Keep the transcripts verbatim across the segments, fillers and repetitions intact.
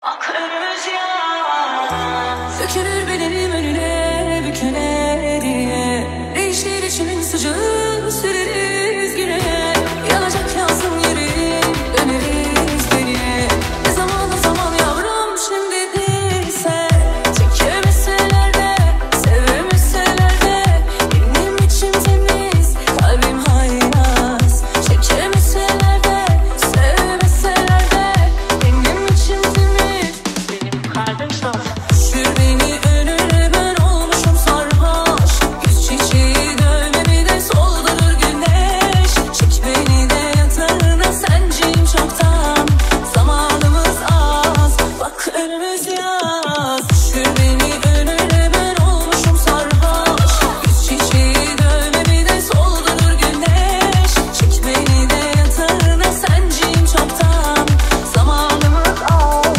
Dökülür bedenim önüne büküle diye. Değişir içimin sıcağı, süreriz güne. Yanacak yansın yeri, döneriz geriye. Ne zaman o zaman yavrum şimdi değilse. Çekemeseler de, sevemeseler de. Benim içim temiz, kalbim haylaz. Çekemeseler de, sevemeseler de. Benim içim temiz, benim kalbim saf. Sür beni önüne, ben olmuşum sarhoş. Yüz çiçeği dövmemi de soldurur güneş. Çek beni de yatağına, senciyim çoktan. Zamanımız az, bak önümüz yaz. Sür beni önüne, ben olmuşum sarhoş. Yüz çiçeği dövmemi de soldurur güneş. Çek beni de yatağına, senciyim çoktan. Zamanımız az.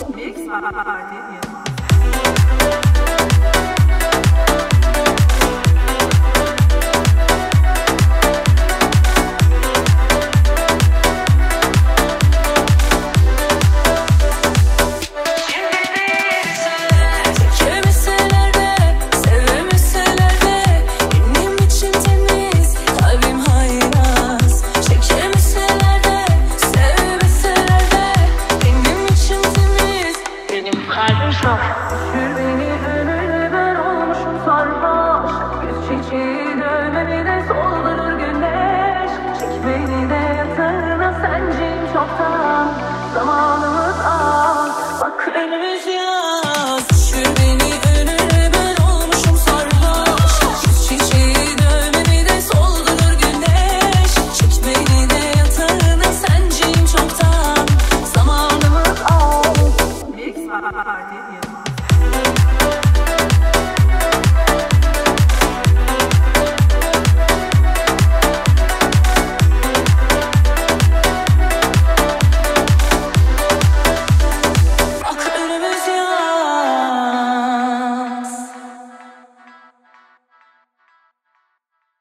Çekemeseler de, sevemeseler de. Benim içim temiz, kalbim haylaz. Çekemeseler de, sevemeseler de. Benim içim temiz, benim kalbim saf. Sür beni önüne, ben olmuşum sarhoş. Yüz çiçeği dövmemi de soldurur güneş. Çek beni de yatağına, senciyim çoktan. Zamanımız az, bak önümüz yaz. Sür beni önüne, ben olmuşum sarhoş. Yüz çiçeği dövmemi de soldurur güneş. Çek beni de yatağına, senciyim çoktan. Zamanımız az.